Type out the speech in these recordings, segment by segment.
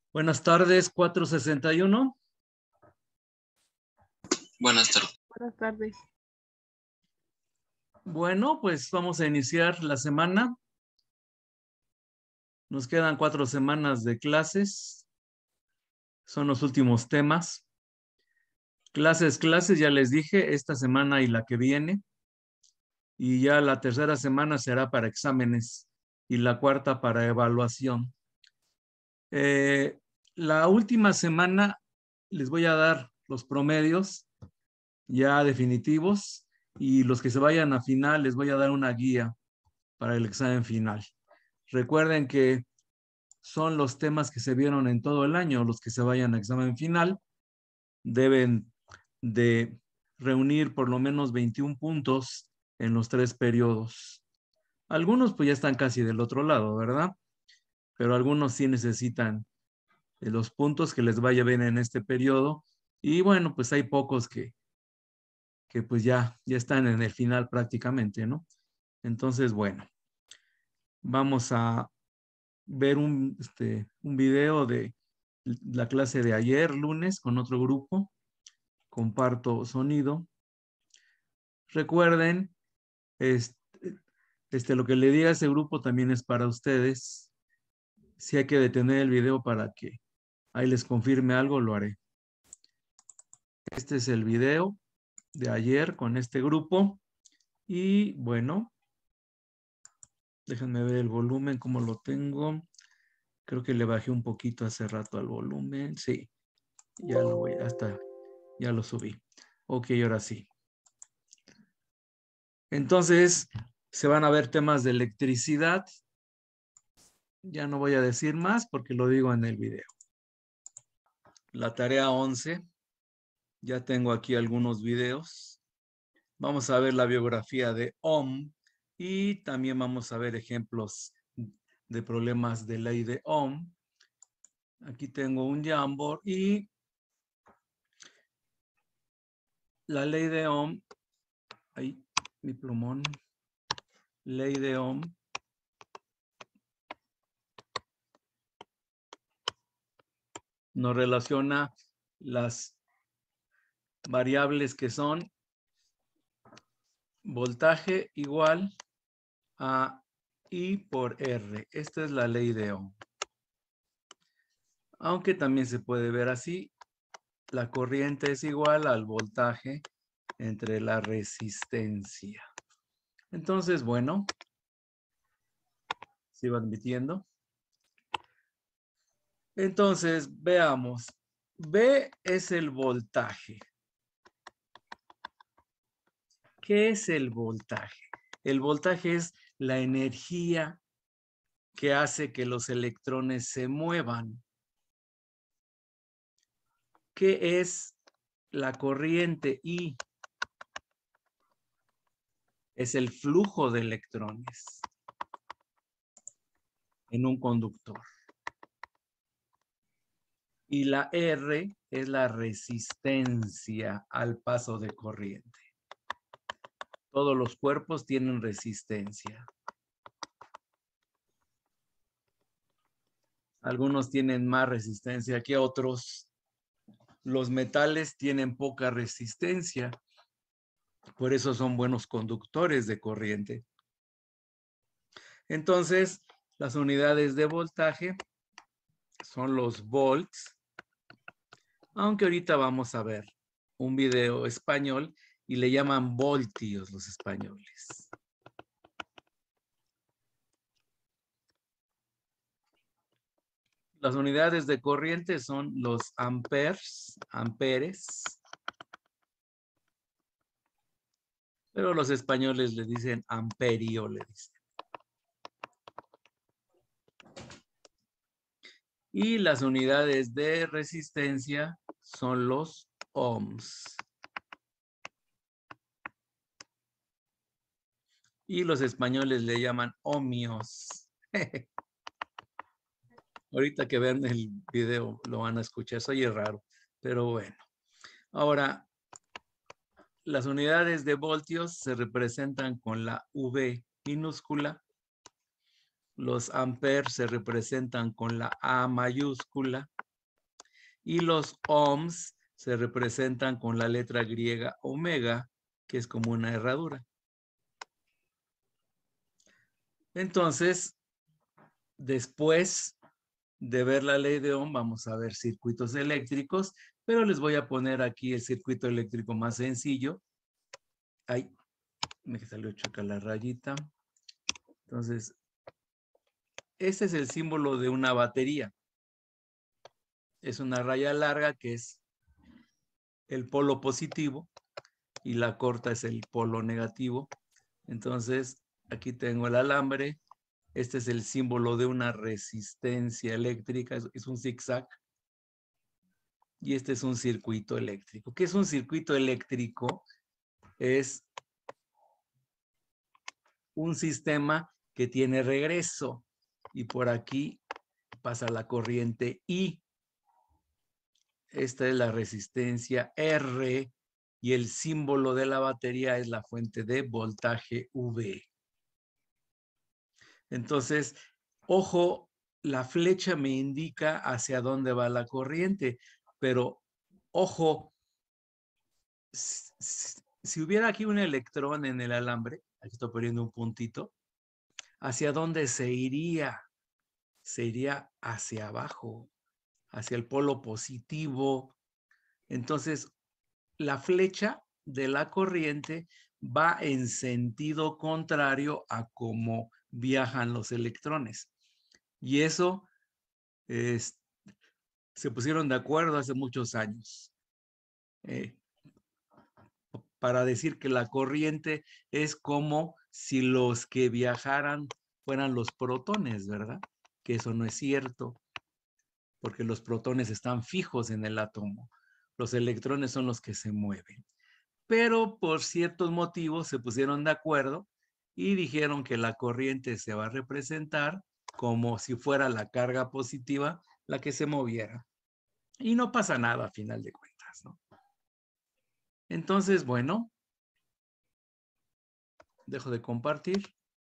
Buenas tardes, 461. Buenas tardes. Buenas tardes. Bueno, pues vamos a iniciar la semana. Nos quedan 4 semanas de clases. Son los últimos temas. Clases, ya les dije, esta semana y la que viene. Y ya la tercera semana será para exámenes y la cuarta para evaluación. La última semana les voy a dar los promedios ya definitivos y los que se vayan a final les voy a dar una guía para el examen final. Recuerden que son los temas que se vieron en todo el año. Los que se vayan a examen final deben de reunir por lo menos 21 puntos en los 3 periodos. Algunos pues ya están casi del otro lado, ¿verdad? Pero algunos sí necesitan los puntos que les vaya bien en este periodo. Y bueno, pues hay pocos que pues ya están en el final prácticamente, ¿no? Entonces, bueno, vamos a ver un video de la clase de ayer, lunes, con otro grupo. Comparto sonido. Recuerden, lo que le diga a ese grupo también es para ustedes. Si hay que detener el video para que ahí les confirme algo, lo haré. Este es el video de ayer con este grupo. Y bueno, déjenme ver el volumen, cómo lo tengo. Creo que le bajé un poquito hace rato al volumen. Sí, ya lo subí. Ok, ahora sí. Entonces, se van a ver temas de electricidad. Ya no voy a decir más porque lo digo en el video. La tarea 11. Ya tengo aquí algunos videos. Vamos a ver la biografía de Ohm y también vamos a ver ejemplos de problemas de ley de Ohm. Aquí tengo un Jamboard y la ley de Ohm. Ahí, mi plumón. Ley de Ohm. Nos relaciona las variables que son voltaje igual a I por R. Esta es la ley de Ohm. Aunque también se puede ver así. La corriente es igual al voltaje entre la resistencia. Entonces, bueno, sigo admitiendo. Entonces, veamos. V es el voltaje. ¿Qué es el voltaje? El voltaje es la energía que hace que los electrones se muevan. ¿Qué es la corriente I? Es el flujo de electrones en un conductor. Y la R es la resistencia al paso de corriente. Todos los cuerpos tienen resistencia. Algunos tienen más resistencia que otros. Los metales tienen poca resistencia. Por eso son buenos conductores de corriente. Entonces, las unidades de voltaje son los volts. Aunque ahorita vamos a ver un video español y le llaman voltios los españoles. Las unidades de corriente son los amperes. Pero los españoles le dicen amperio, le dicen. Y las unidades de resistencia son los ohms. Y los españoles le llaman ohmios. Ahorita que vean el video lo van a escuchar. Soy raro, pero bueno. Ahora, las unidades de voltios se representan con la V minúscula. Los amperes se representan con la A mayúscula. y los ohms se representan con la letra griega omega, que es como una herradura. Entonces, después de ver la ley de Ohm, vamos a ver circuitos eléctricos, pero les voy a poner aquí el circuito eléctrico más sencillo. Ay, me salió choca la rayita. Entonces, este es el símbolo de una batería. Es una raya larga que es el polo positivo y la corta es el polo negativo. Entonces, aquí tengo el alambre. Este es el símbolo de una resistencia eléctrica, es un zigzag. Y este es un circuito eléctrico. ¿Qué es un circuito eléctrico? Es un sistema que tiene regreso y por aquí pasa la corriente I. Esta es la resistencia R y el símbolo de la batería es la fuente de voltaje V. Entonces, ojo, la flecha me indica hacia dónde va la corriente, pero ojo, si hubiera aquí un electrón en el alambre, aquí estoy poniendo un puntito, ¿hacia dónde se iría? Se iría hacia abajo, hacia el polo positivo. Entonces, la flecha de la corriente va en sentido contrario a cómo viajan los electrones. Y eso se pusieron de acuerdo hace muchos años para decir que la corriente es como si los que viajaran fueran los protones, ¿verdad? Que eso no es cierto, porque los protones están fijos en el átomo. Los electrones son los que se mueven. Pero por ciertos motivos se pusieron de acuerdo y dijeron que la corriente se va a representar como si fuera la carga positiva la que se moviera. Y no pasa nada a final de cuentas, ¿no? Entonces, bueno, dejo de compartir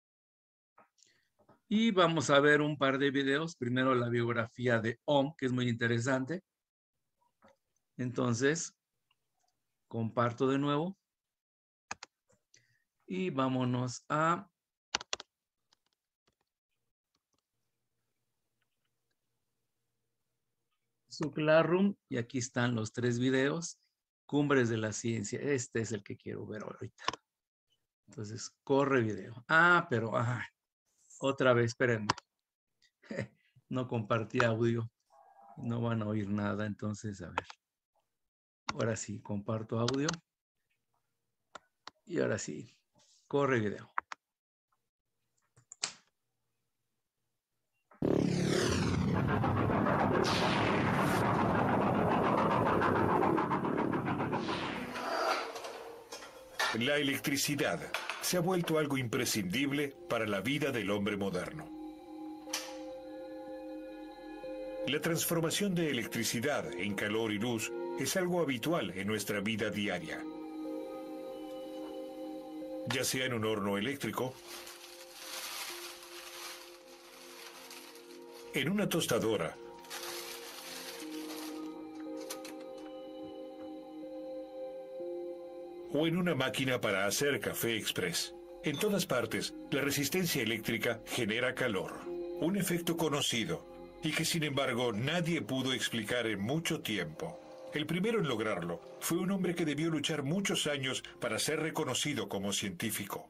y vamos a ver un par de videos. Primero la biografía de Ohm, que es muy interesante. Entonces, comparto de nuevo y vámonos a su Classroom y aquí están los 3 videos. Cumbres de la ciencia. Este es el que quiero ver ahorita. Entonces, corre video. Pero otra vez, espérenme. No compartí audio. No van a oír nada. Entonces, a ver. Ahora sí, comparto audio. Y ahora sí, corre video. La electricidad se ha vuelto algo imprescindible para la vida del hombre moderno. La transformación de electricidad en calor y luz es algo habitual en nuestra vida diaria. Ya sea en un horno eléctrico, en una tostadora, o en una máquina para hacer café express. En todas partes, la resistencia eléctrica genera calor, un efecto conocido y que sin embargo nadie pudo explicar en mucho tiempo. El primero en lograrlo fue un hombre que debió luchar muchos años para ser reconocido como científico.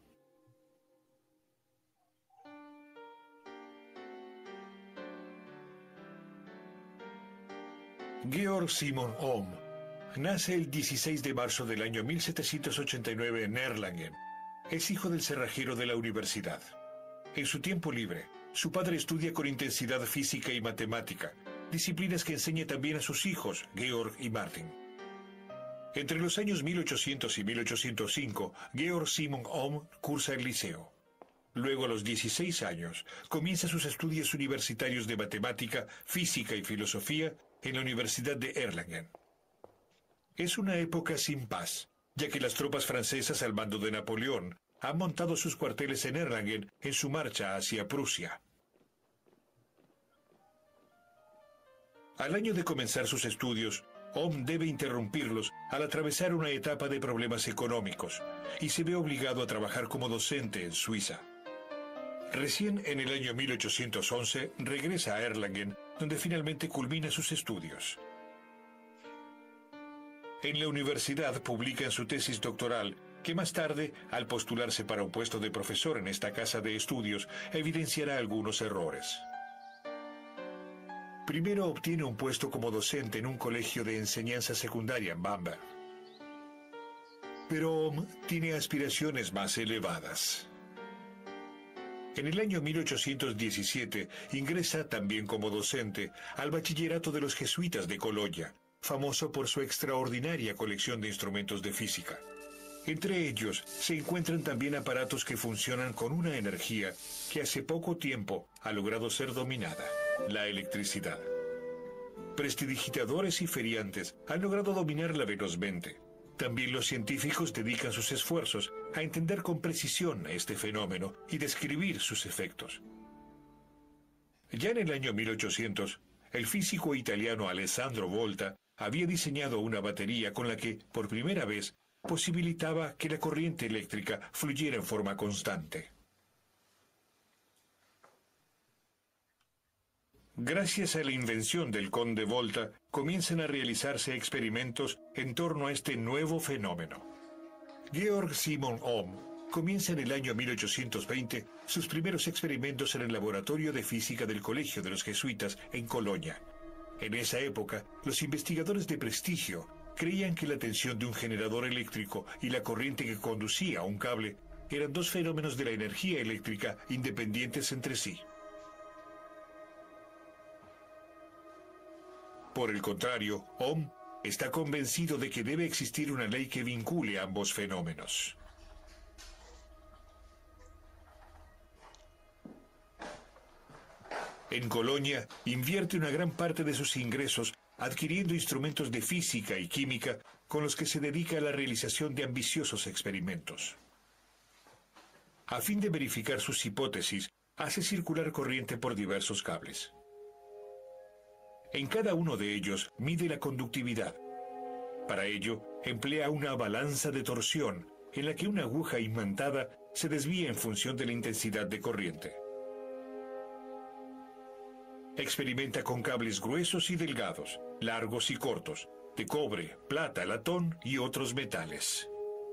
Georg Simon Ohm nace el 16 de marzo del año 1789 en Erlangen. Es hijo del cerrajero de la universidad. En su tiempo libre, su padre estudia con intensidad física y matemática, disciplinas que enseña también a sus hijos, Georg y Martin. Entre los años 1800 y 1805, Georg Simon Ohm cursa el liceo. Luego, a los 16 años, comienza sus estudios universitarios de matemática, física y filosofía en la Universidad de Erlangen. Es una época sin paz, ya que las tropas francesas al mando de Napoleón han montado sus cuarteles en Erlangen en su marcha hacia Prusia. Al año de comenzar sus estudios, Ohm debe interrumpirlos al atravesar una etapa de problemas económicos y se ve obligado a trabajar como docente en Suiza. Recién en el año 1811 regresa a Erlangen, donde finalmente culmina sus estudios. En la universidad publica su tesis doctoral, que más tarde, al postularse para un puesto de profesor en esta casa de estudios, evidenciará algunos errores. Primero obtiene un puesto como docente en un colegio de enseñanza secundaria en Bamberg. Pero Ohm tiene aspiraciones más elevadas. En el año 1817 ingresa también como docente al bachillerato de los jesuitas de Colonia, famoso por su extraordinaria colección de instrumentos de física. Entre ellos se encuentran también aparatos que funcionan con una energía que hace poco tiempo ha logrado ser dominada: la electricidad. Prestidigitadores y feriantes han logrado dominarla velozmente. También los científicos dedican sus esfuerzos a entender con precisión este fenómeno y describir sus efectos. Ya en el año 1800, el físico italiano Alessandro Volta había diseñado una batería con la que, por primera vez, posibilitaba que la corriente eléctrica fluyera en forma constante. Gracias a la invención del conde Volta, comienzan a realizarse experimentos en torno a este nuevo fenómeno. Georg Simon Ohm comienza en el año 1820 sus primeros experimentos en el laboratorio de física del Colegio de los Jesuitas en Colonia. En esa época, los investigadores de prestigio creían que la tensión de un generador eléctrico y la corriente que conducía a un cable eran dos fenómenos de la energía eléctrica independientes entre sí. Por el contrario, Ohm está convencido de que debe existir una ley que vincule ambos fenómenos. En Colonia, invierte una gran parte de sus ingresos adquiriendo instrumentos de física y química con los que se dedica a la realización de ambiciosos experimentos. A fin de verificar sus hipótesis, hace circular corriente por diversos cables. En cada uno de ellos mide la conductividad. Para ello, emplea una balanza de torsión en la que una aguja imantada se desvía en función de la intensidad de corriente. Experimenta con cables gruesos y delgados, largos y cortos, de cobre, plata, latón y otros metales.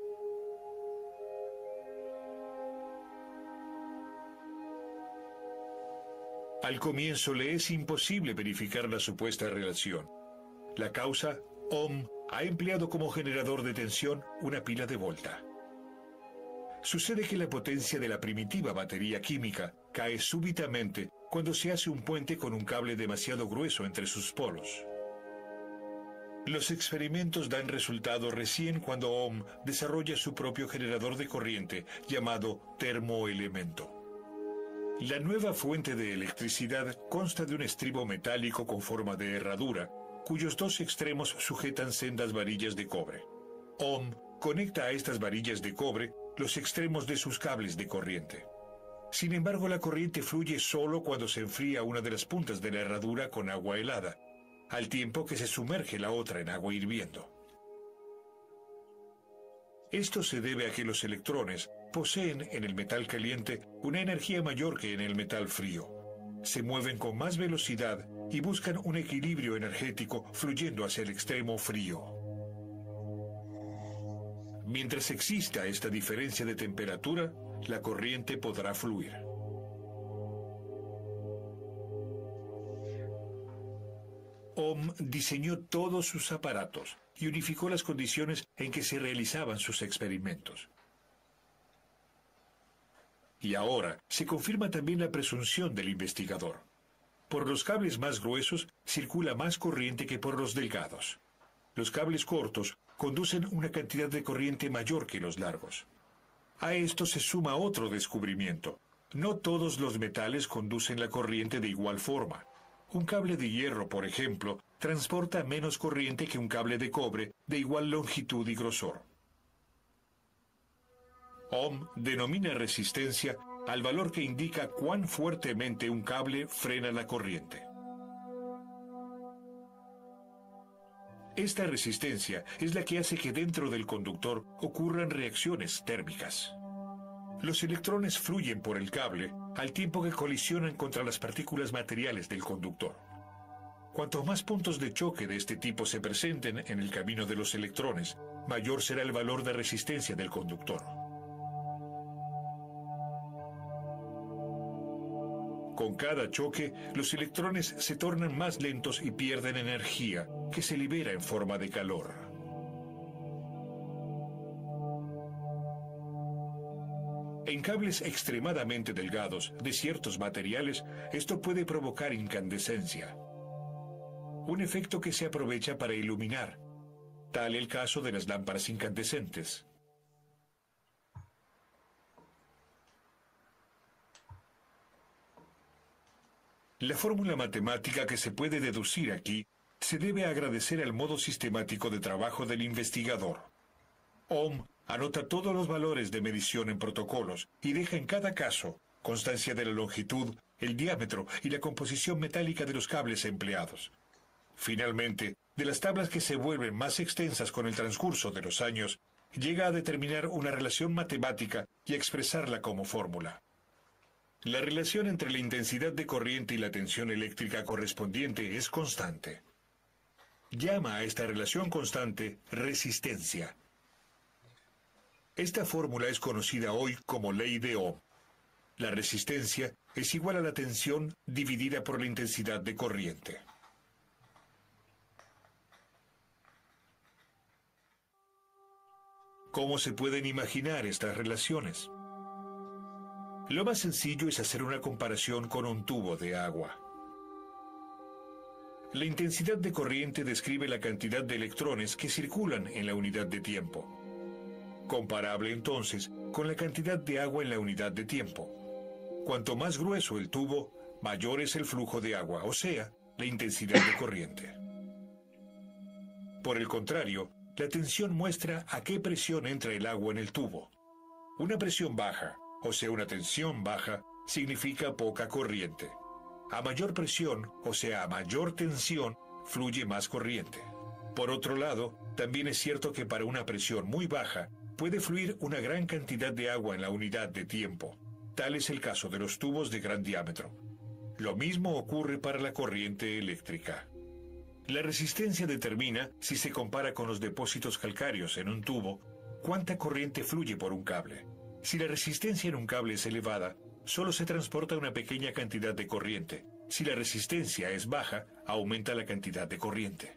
Al comienzo le es imposible verificar la supuesta relación. La causa, Ohm ha empleado como generador de tensión una pila de Volta. Sucede que la potencia de la primitiva batería química cae súbitamente cuando se hace un puente con un cable demasiado grueso entre sus polos. Los experimentos dan resultado recién cuando Ohm desarrolla su propio generador de corriente llamado termoelemento. La nueva fuente de electricidad consta de un estribo metálico con forma de herradura, cuyos dos extremos sujetan sendas varillas de cobre. Ohm conecta a estas varillas de cobre los extremos de sus cables de corriente. Sin embargo, la corriente fluye solo cuando se enfría una de las puntas de la herradura con agua helada, al tiempo que se sumerge la otra en agua hirviendo. Esto se debe a que los electrones poseen en el metal caliente una energía mayor que en el metal frío. Se mueven con más velocidad y buscan un equilibrio energético fluyendo hacia el extremo frío. Mientras exista esta diferencia de temperatura, la corriente podrá fluir. Ohm diseñó todos sus aparatos y unificó las condiciones en que se realizaban sus experimentos. Y ahora se confirma también la presunción del investigador. Por los cables más gruesos circula más corriente que por los delgados. Los cables cortos conducen una cantidad de corriente mayor que los largos. A esto se suma otro descubrimiento. No todos los metales conducen la corriente de igual forma. Un cable de hierro, por ejemplo, transporta menos corriente que un cable de cobre de igual longitud y grosor. Ohm denomina resistencia al valor que indica cuán fuertemente un cable frena la corriente. Esta resistencia es la que hace que dentro del conductor ocurran reacciones térmicas. Los electrones fluyen por el cable al tiempo que colisionan contra las partículas materiales del conductor. Cuantos más puntos de choque de este tipo se presenten en el camino de los electrones, mayor será el valor de resistencia del conductor. Con cada choque, los electrones se tornan más lentos y pierden energía, que se libera en forma de calor. En cables extremadamente delgados de ciertos materiales, esto puede provocar incandescencia, un efecto que se aprovecha para iluminar, tal el caso de las lámparas incandescentes. La fórmula matemática que se puede deducir aquí se debe agradecer al modo sistemático de trabajo del investigador. Ohm anota todos los valores de medición en protocolos y deja en cada caso constancia de la longitud, el diámetro y la composición metálica de los cables empleados. Finalmente, de las tablas que se vuelven más extensas con el transcurso de los años, llega a determinar una relación matemática y a expresarla como fórmula. La relación entre la intensidad de corriente y la tensión eléctrica correspondiente es constante. Llama a esta relación constante resistencia. Esta fórmula es conocida hoy como ley de Ohm. La resistencia es igual a la tensión dividida por la intensidad de corriente. ¿Cómo se pueden imaginar estas relaciones? Lo más sencillo es hacer una comparación con un tubo de agua. La intensidad de corriente describe la cantidad de electrones que circulan en la unidad de tiempo. Comparable entonces con la cantidad de agua en la unidad de tiempo. Cuanto más grueso el tubo, mayor es el flujo de agua, o sea, la intensidad de corriente. Por el contrario, la tensión muestra a qué presión entra el agua en el tubo. Una presión baja, o sea, una tensión baja, significa poca corriente. A mayor presión, o sea, a mayor tensión, fluye más corriente. Por otro lado, también es cierto que para una presión muy baja, puede fluir una gran cantidad de agua en la unidad de tiempo. Tal es el caso de los tubos de gran diámetro. Lo mismo ocurre para la corriente eléctrica. La resistencia determina, si se compara con los depósitos calcáreos en un tubo, cuánta corriente fluye por un cable. Si la resistencia en un cable es elevada, solo se transporta una pequeña cantidad de corriente. Si la resistencia es baja, aumenta la cantidad de corriente.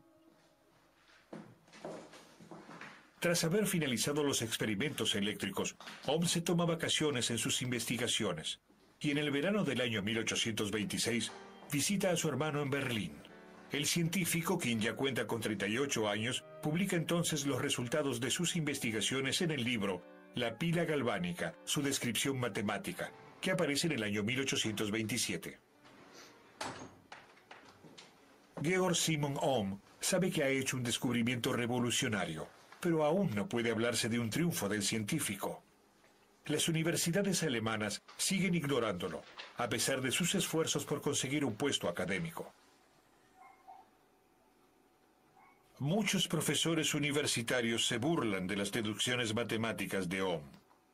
Tras haber finalizado los experimentos eléctricos, Ohm se toma vacaciones en sus investigaciones y en el verano del año 1826 visita a su hermano en Berlín. El científico, quien ya cuenta con 38 años, publica entonces los resultados de sus investigaciones en el libro La pila galvánica, su descripción matemática, que aparece en el año 1827. Georg Simon Ohm sabe que ha hecho un descubrimiento revolucionario, pero aún no puede hablarse de un triunfo del científico. Las universidades alemanas siguen ignorándolo, a pesar de sus esfuerzos por conseguir un puesto académico. Muchos profesores universitarios se burlan de las deducciones matemáticas de Ohm.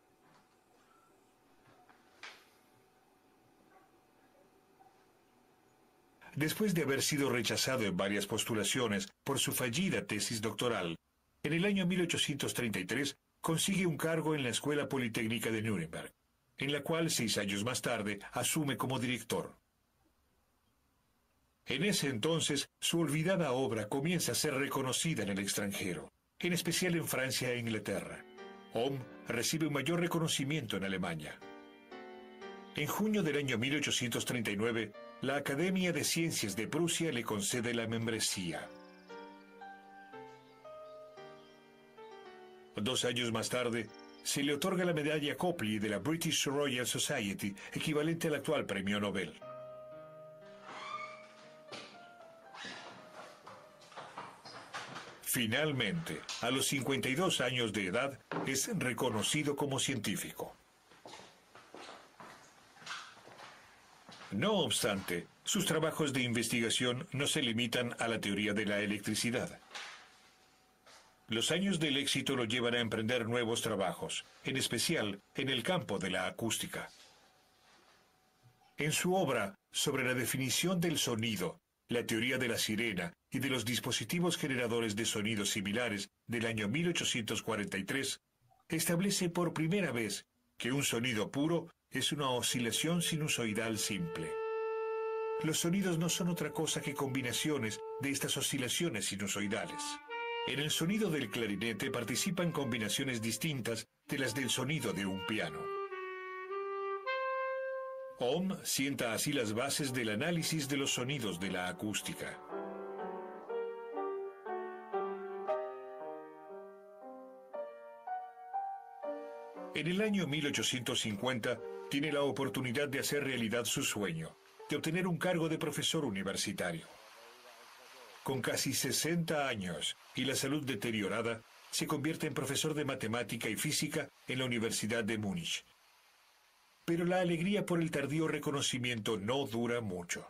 Después de haber sido rechazado en varias postulaciones por su fallida tesis doctoral, en el año 1833 consigue un cargo en la Escuela Politécnica de Nuremberg, en la cual 6 años más tarde asume como director. En ese entonces, su olvidada obra comienza a ser reconocida en el extranjero, en especial en Francia e Inglaterra. Ohm recibe un mayor reconocimiento en Alemania. En junio del año 1839, la Academia de Ciencias de Prusia le concede la membresía. 2 años más tarde, se le otorga la medalla Copley de la British Royal Society, equivalente al actual premio Nobel. Finalmente, a los 52 años de edad, es reconocido como científico. No obstante, Sus trabajos de investigación no se limitan a la teoría de la electricidad. Los años del éxito lo llevan a emprender nuevos trabajos, en especial en el campo de la acústica. En su obra sobre la definición del sonido, la teoría de la sirena y de los dispositivos generadores de sonidos similares del año 1843, establece por primera vez que un sonido puro es una oscilación sinusoidal simple. Los sonidos no son otra cosa que combinaciones de estas oscilaciones sinusoidales. En el sonido del clarinete participan combinaciones distintas de las del sonido de un piano. Ohm sienta así las bases del análisis de los sonidos de la acústica. En el año 1850 tiene la oportunidad de hacer realidad su sueño, de obtener un cargo de profesor universitario. Con casi 60 años y la salud deteriorada, se convierte en profesor de matemática y física en la Universidad de Múnich. Pero la alegría por el tardío reconocimiento no dura mucho.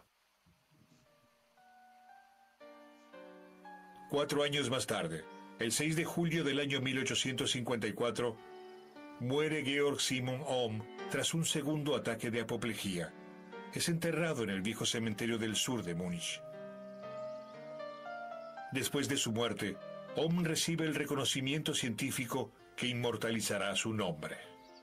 4 años más tarde, el 6 de julio del año 1854, muere Georg Simon Ohm tras un segundo ataque de apoplejía. Es enterrado en el viejo cementerio del sur de Múnich. Después de su muerte, Ohm recibe el reconocimiento científico que inmortalizará su nombre.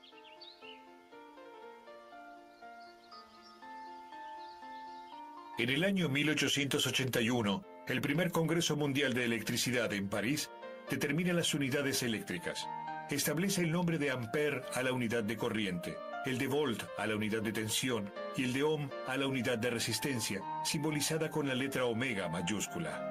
En el año 1881, el primer Congreso Mundial de Electricidad en París determina las unidades eléctricas. Establece el nombre de ampere a la unidad de corriente, el de volt a la unidad de tensión y el de ohm a la unidad de resistencia, simbolizada con la letra omega mayúscula.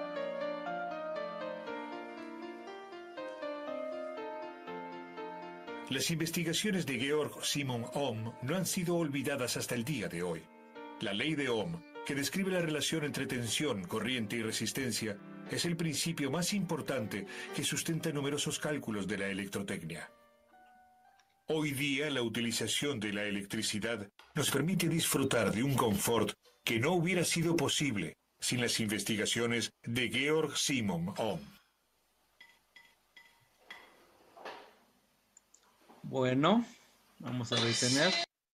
Las investigaciones de Georg Simon Ohm no han sido olvidadas hasta el día de hoy. La ley de Ohm, que describe la relación entre tensión, corriente y resistencia, es el principio más importante que sustenta numerosos cálculos de la electrotecnia. Hoy día, la utilización de la electricidad nos permite disfrutar de un confort que no hubiera sido posible sin las investigaciones de Georg Simon Ohm. Bueno, vamos a detener.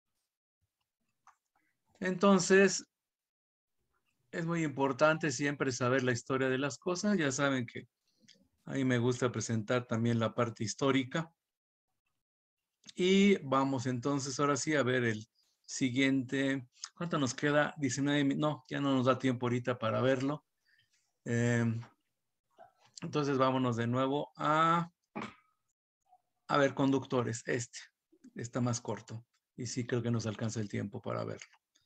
Entonces, es muy importante siempre saber la historia de las cosas. Ya saben que a mí me gusta presentar también la parte histórica. Y vamos entonces ahora sí a ver el siguiente. ¿Cuánto nos queda? 19 minutos. No, ya no nos da tiempo ahorita para verlo. Entonces vámonos de nuevo a ver, conductores. Este está más corto. Y sí creo que nos alcanza el tiempo para verlo.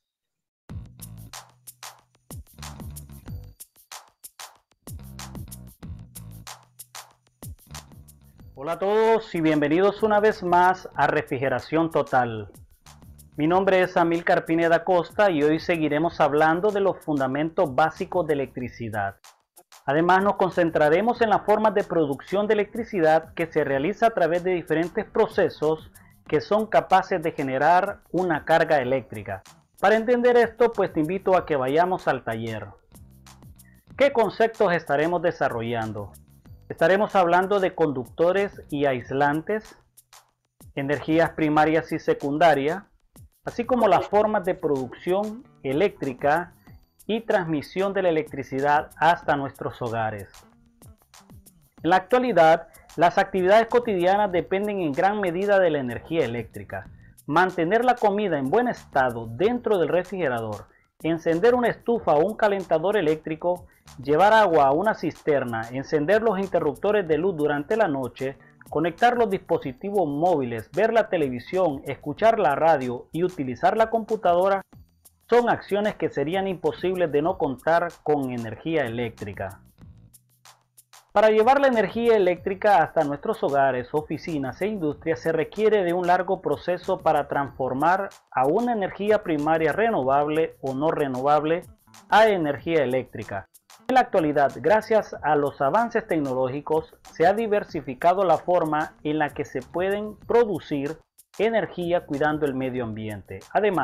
Hola a todos y bienvenidos una vez más a Refrigeración Total. Mi nombre es Amílcar Pineda Costa y hoy seguiremos hablando de los fundamentos básicos de electricidad. Además nos concentraremos en las formas de producción de electricidad que se realiza a través de diferentes procesos que son capaces de generar una carga eléctrica. Para entender esto, pues te invito a que vayamos al taller. ¿Qué conceptos estaremos desarrollando? Estaremos hablando de conductores y aislantes, energías primarias y secundarias, así como las formas de producción eléctrica y transmisión de la electricidad hasta nuestros hogares. En la actualidad, las actividades cotidianas dependen en gran medida de la energía eléctrica. Mantener la comida en buen estado dentro del refrigerador, encender una estufa o un calentador eléctrico, llevar agua a una cisterna, encender los interruptores de luz durante la noche, conectar los dispositivos móviles, ver la televisión, escuchar la radio y utilizar la computadora son acciones que serían imposibles de no contar con energía eléctrica. Para llevar la energía eléctrica hasta nuestros hogares, oficinas e industrias se requiere de un largo proceso para transformar a una energía primaria renovable o no renovable a energía eléctrica. En la actualidad, gracias a los avances tecnológicos, se ha diversificado la forma en la que se pueden producir energía cuidando el medio ambiente. Además,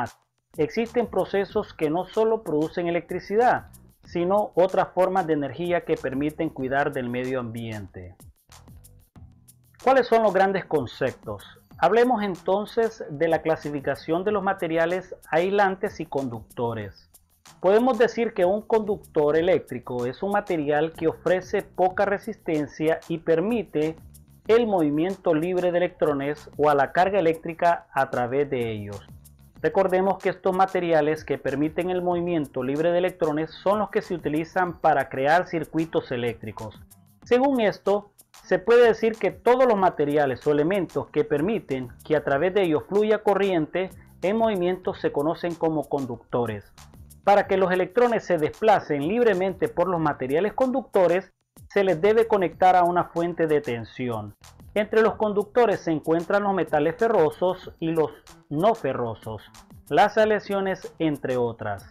existen procesos que no solo producen electricidad, sino otras formas de energía que permiten cuidar del medio ambiente. ¿Cuáles son los grandes conceptos? Hablemos entonces de la clasificación de los materiales aislantes y conductores. Podemos decir que un conductor eléctrico es un material que ofrece poca resistencia y permite el movimiento libre de electrones o a la carga eléctrica a través de ellos. Recordemos que estos materiales que permiten el movimiento libre de electrones son los que se utilizan para crear circuitos eléctricos. Según esto, se puede decir que todos los materiales o elementos que permiten que a través de ellos fluya corriente en movimiento se conocen como conductores. Para que los electrones se desplacen libremente por los materiales conductores, se les debe conectar a una fuente de tensión. Entre los conductores se encuentran los metales ferrosos y los no ferrosos, las aleaciones entre otras.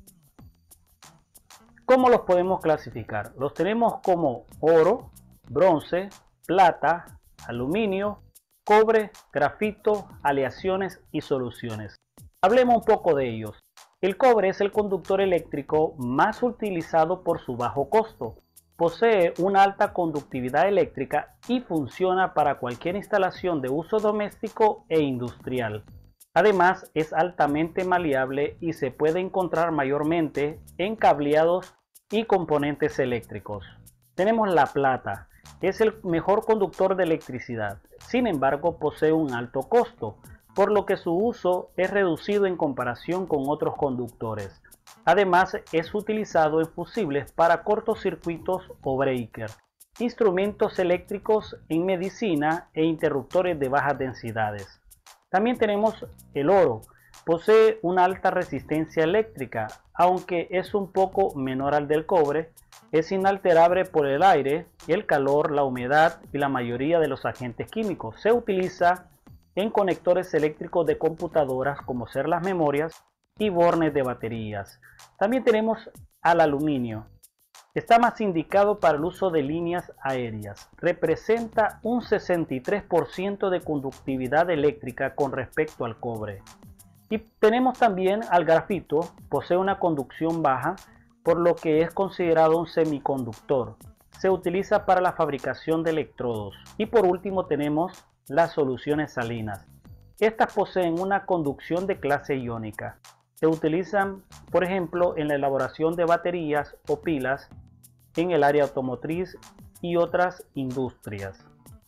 ¿Cómo los podemos clasificar? Los tenemos como oro, bronce, plata, aluminio, cobre, grafito, aleaciones y soluciones. Hablemos un poco de ellos. El cobre es el conductor eléctrico más utilizado por su bajo costo. Posee una alta conductividad eléctrica y funciona para cualquier instalación de uso doméstico e industrial. Además, es altamente maleable y se puede encontrar mayormente en cableados y componentes eléctricos. Tenemos la plata. Es el mejor conductor de electricidad. Sin embargo, posee un alto costo, por lo que su uso es reducido en comparación con otros conductores. Además, es utilizado en fusibles para cortocircuitos o breaker, instrumentos eléctricos en medicina e interruptores de bajas densidades. También tenemos el oro. Posee una alta resistencia eléctrica, aunque es un poco menor al del cobre. Es inalterable por el aire, el calor, la humedad y la mayoría de los agentes químicos. Se utiliza en conectores eléctricos de computadoras como ser las memorias y bornes de baterías. También tenemos al aluminio. Está más indicado para el uso de líneas aéreas. Representa un 63% de conductividad eléctrica con respecto al cobre. Y tenemos también al grafito. Posee una conducción baja, por lo que es considerado un semiconductor. Se utiliza para la fabricación de electrodos. Y por último tenemos las soluciones salinas. Estas poseen una conducción de clase iónica. Se utilizan, por ejemplo, en la elaboración de baterías o pilas, en el área automotriz y otras industrias.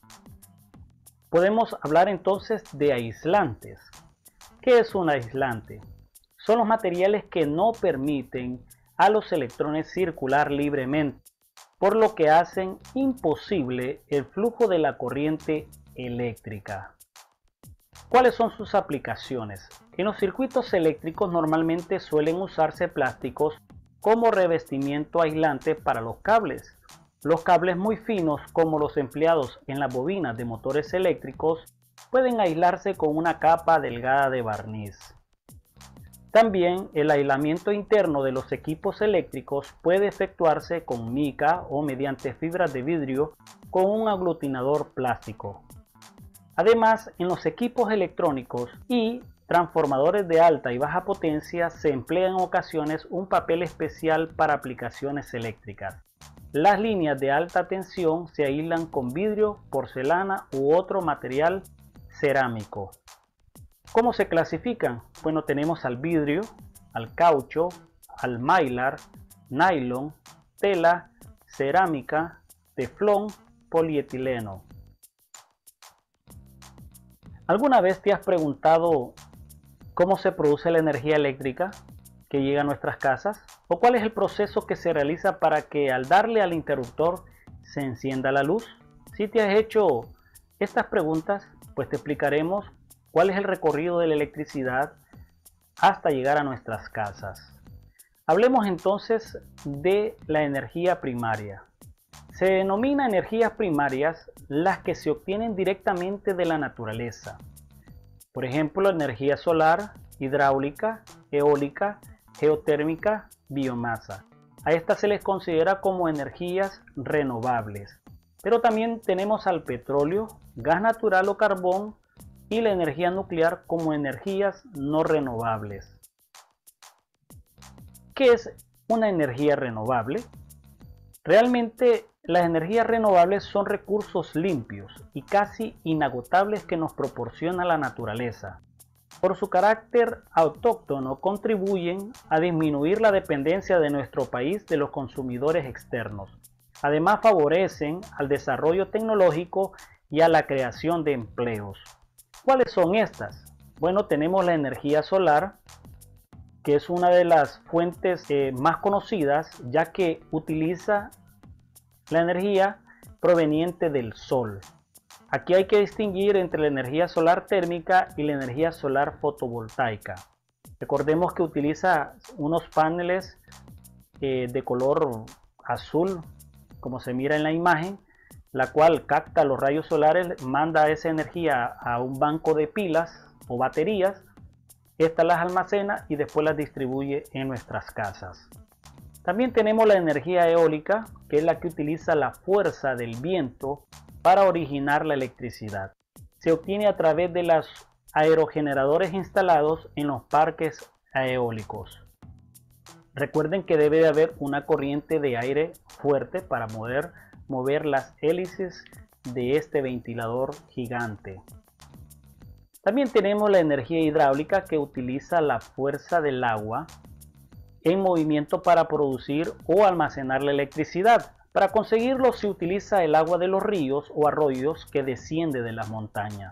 Podemos hablar entonces de aislantes. ¿Qué es un aislante? Son los materiales que no permiten a los electrones circular libremente, por lo que hacen imposible el flujo de la corriente eléctrica. ¿Cuáles son sus aplicaciones? En los circuitos eléctricos normalmente suelen usarse plásticos como revestimiento aislante para los cables. Los cables muy finos, como los empleados en las bobinas de motores eléctricos, pueden aislarse con una capa delgada de barniz. También el aislamiento interno de los equipos eléctricos puede efectuarse con mica o mediante fibras de vidrio con un aglutinador plástico. Además, en los equipos electrónicos y transformadores de alta y baja potencia se emplea en ocasiones un papel especial para aplicaciones eléctricas. Las líneas de alta tensión se aíslan con vidrio, porcelana u otro material cerámico. ¿Cómo se clasifican? Bueno, tenemos al vidrio, al caucho, al mylar, nylon, tela, cerámica, teflón, polietileno. ¿Alguna vez te has preguntado cómo se produce la energía eléctrica que llega a nuestras casas? ¿O cuál es el proceso que se realiza para que al darle al interruptor se encienda la luz? Si te has hecho estas preguntas, pues te explicaremos cuál es el recorrido de la electricidad hasta llegar a nuestras casas. Hablemos entonces de la energía primaria. Se denomina energías primarias las que se obtienen directamente de la naturaleza. Por ejemplo, energía solar, hidráulica, eólica, geotérmica, biomasa. A estas se les considera como energías renovables. Pero también tenemos al petróleo, gas natural o carbón y la energía nuclear como energías no renovables. ¿Qué es una energía renovable? Realmente las energías renovables son recursos limpios y casi inagotables que nos proporciona la naturaleza. Por su carácter autóctono contribuyen a disminuir la dependencia de nuestro país de los consumidores externos. Además favorecen al desarrollo tecnológico y a la creación de empleos. ¿Cuáles son estas? Bueno, tenemos la energía solar, que es una de las fuentes más conocidas, ya que utiliza la energía proveniente del sol. Aquí hay que distinguir entre la energía solar térmica y la energía solar fotovoltaica. Recordemos que utiliza unos paneles de color azul, como se mira en la imagen, la cual capta los rayos solares, manda esa energía a un banco de pilas o baterías. Estas las almacena y después las distribuye en nuestras casas. También tenemos la energía eólica, que es la que utiliza la fuerza del viento para originar la electricidad. Se obtiene a través de los aerogeneradores instalados en los parques eólicos. Recuerden que debe de haber una corriente de aire fuerte para mover las hélices de este ventilador gigante. También tenemos la energía hidráulica, que utiliza la fuerza del agua en movimiento para producir o almacenar la electricidad. Para conseguirlo se utiliza el agua de los ríos o arroyos que desciende de las montañas.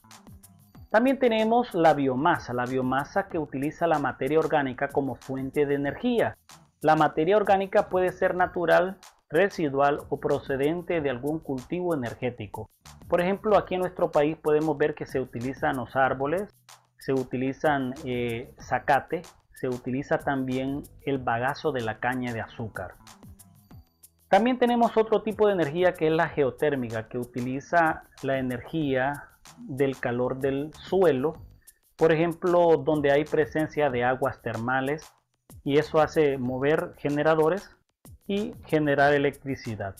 También tenemos la biomasa que utiliza la materia orgánica como fuente de energía. La materia orgánica puede ser natural, residual o procedente de algún cultivo energético. Por ejemplo, aquí en nuestro país podemos ver que se utilizan los árboles, se utilizan zacate, se utiliza también el bagazo de la caña de azúcar. También tenemos otro tipo de energía, que es la geotérmica, que utiliza la energía del calor del suelo, por ejemplo, donde hay presencia de aguas termales, y eso hace mover generadores y generar electricidad.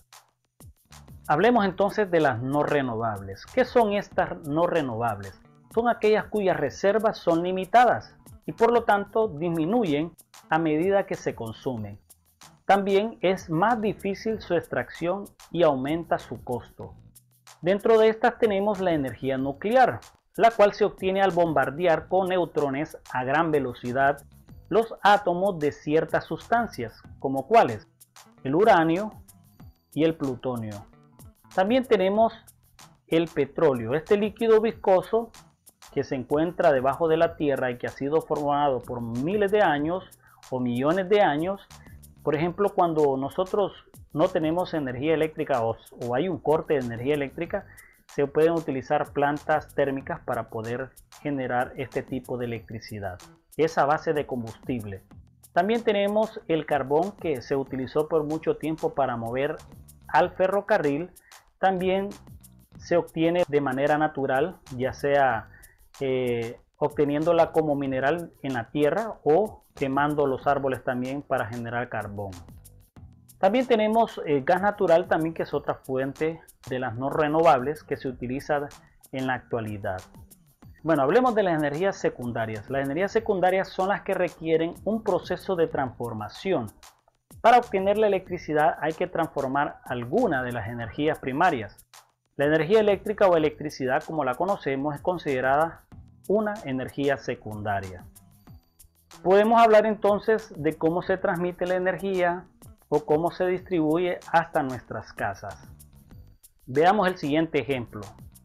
Hablemos entonces de las no renovables. ¿Qué son estas no renovables? Son aquellas cuyas reservas son limitadas y por lo tanto disminuyen a medida que se consumen. También es más difícil su extracción y aumenta su costo. Dentro de estas tenemos la energía nuclear, la cual se obtiene al bombardear con neutrones a gran velocidad los átomos de ciertas sustancias, como cuáles: el uranio y el plutonio. También tenemos el petróleo, este líquido viscoso que se encuentra debajo de la tierra y que ha sido formado por miles de años o millones de años. Por ejemplo, cuando nosotros no tenemos energía eléctrica o hay un corte de energía eléctrica, se pueden utilizar plantas térmicas para poder generar este tipo de electricidad. Es a base de combustible. También tenemos el carbón, que se utilizó por mucho tiempo para mover al ferrocarril. También se obtiene de manera natural, ya sea obteniéndola como mineral en la tierra o quemando los árboles también para generar carbón. También tenemos gas natural también, que es otra fuente de las no renovables que se utiliza en la actualidad. Bueno, hablemos de las energías secundarias. Las energías secundarias son las que requieren un proceso de transformación. Para obtener la electricidad hay que transformar alguna de las energías primarias. La energía eléctrica o electricidad, como la conocemos, es considerada una energía secundaria. Podemos hablar entonces de cómo se transmite la energía o cómo se distribuye hasta nuestras casas. Veamos el siguiente ejemplo.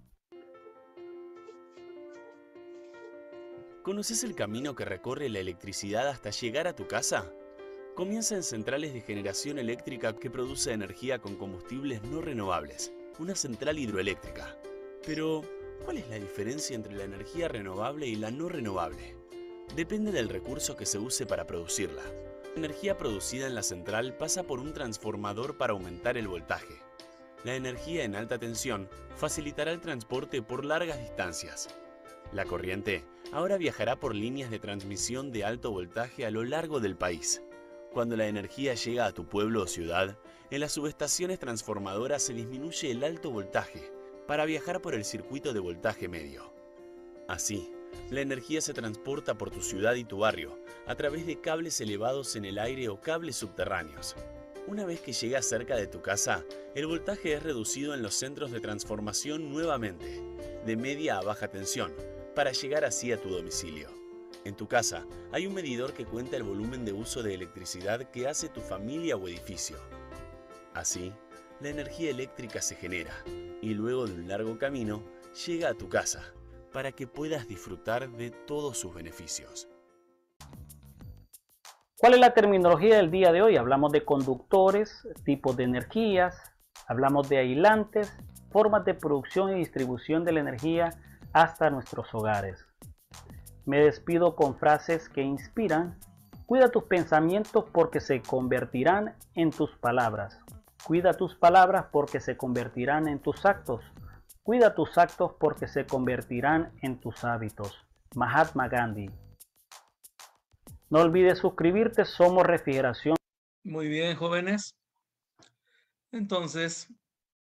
¿Conoces el camino que recorre la electricidad hasta llegar a tu casa? Comienza en centrales de generación eléctrica que produce energía con combustibles no renovables, una central hidroeléctrica. Pero, ¿cuál es la diferencia entre la energía renovable y la no renovable? Depende del recurso que se use para producirla. La energía producida en la central pasa por un transformador para aumentar el voltaje. La energía en alta tensión facilitará el transporte por largas distancias. La corriente ahora viajará por líneas de transmisión de alto voltaje a lo largo del país. Cuando la energía llega a tu pueblo o ciudad, en las subestaciones transformadoras se disminuye el alto voltaje para viajar por el circuito de voltaje medio. Así, La energía se transporta por tu ciudad y tu barrio a través de cables elevados en el aire o cables subterráneos. Una vez que llega cerca de tu casa, el voltaje es reducido en los centros de transformación nuevamente, de media a baja tensión, para llegar así a tu domicilio. En tu casa hay un medidor que cuenta el volumen de uso de electricidad que hace tu familia o edificio. Así, la energía eléctrica se genera y luego de un largo camino llega a tu casa para que puedas disfrutar de todos sus beneficios. ¿Cuál es la terminología del día de hoy? Hablamos de conductores, tipos de energías, hablamos de aislantes, formas de producción y distribución de la energía hasta nuestros hogares. Me despido con frases que inspiran. Cuida tus pensamientos porque se convertirán en tus palabras. Cuida tus palabras porque se convertirán en tus actos. Cuida tus actos porque se convertirán en tus hábitos. Mahatma Gandhi. No olvides suscribirte, somos Refrigeración. Muy bien, jóvenes. Entonces,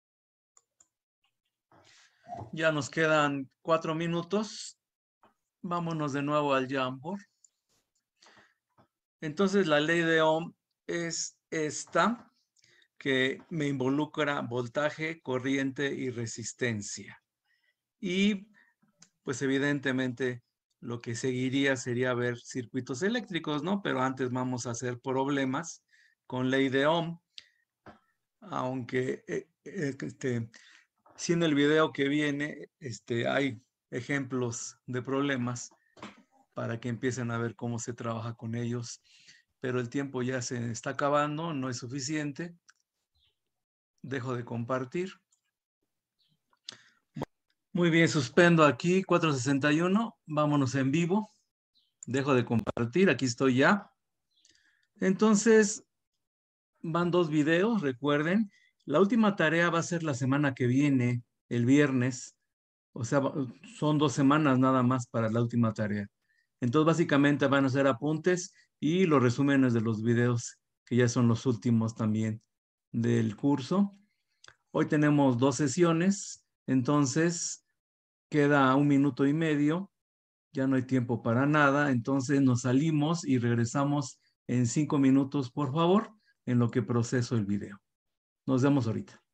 ya nos quedan 4 minutos. Vámonos de nuevo al Jamboard. Entonces, la ley de Ohm es esta, que me involucra voltaje, corriente y resistencia. Y, pues, evidentemente, lo que seguiría sería ver circuitos eléctricos, ¿no? Pero antes vamos a hacer problemas con ley de Ohm. Aunque si en el video que viene hay ejemplos de problemas para que empiecen a ver cómo se trabaja con ellos, pero el tiempo ya se está acabando, no es suficiente. Dejo de compartir. Muy bien, suspendo aquí 461, vámonos en vivo. Dejo de compartir, aquí estoy ya. Entonces, van 2 videos, recuerden. La última tarea va a ser la semana que viene, el viernes. O sea, son 2 semanas nada más para la última tarea. Entonces, básicamente van a ser apuntes y los resúmenes de los videos, que ya son los últimos también del curso. Hoy tenemos 2 sesiones, entonces queda 1 minuto y medio. Ya no hay tiempo para nada, entonces nos salimos y regresamos en 5 minutos, por favor, en lo que proceso el video. Nos vemos ahorita.